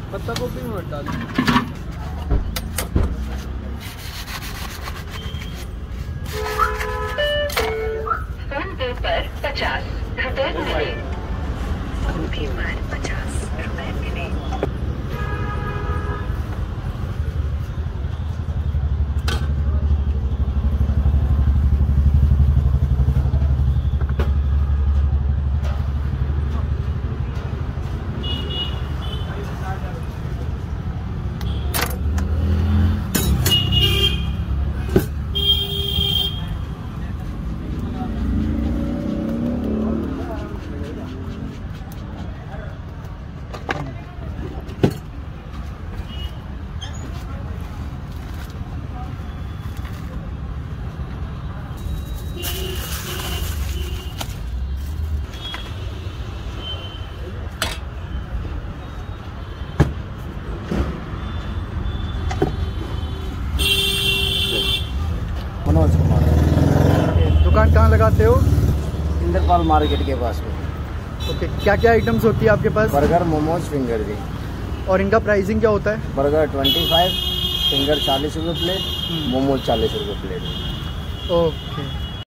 पत्ता गोभी में मत डाल। फोन पे पर 50 रुपए मिले। फोन पे पर 50 रुपए मिले। दुकान कहाँ लगाते हो? इंद्रपाल मार्केट के पास में। ओके, क्या क्या आइटम्स होती है आपके पास? बर्गर, मोमोज, फिंगर भी। और इनका प्राइसिंग क्या होता है? बर्गर 25, फिंगर 40 रुपये प्लेट, मोमोज 40 रुपये प्लेट। ओके।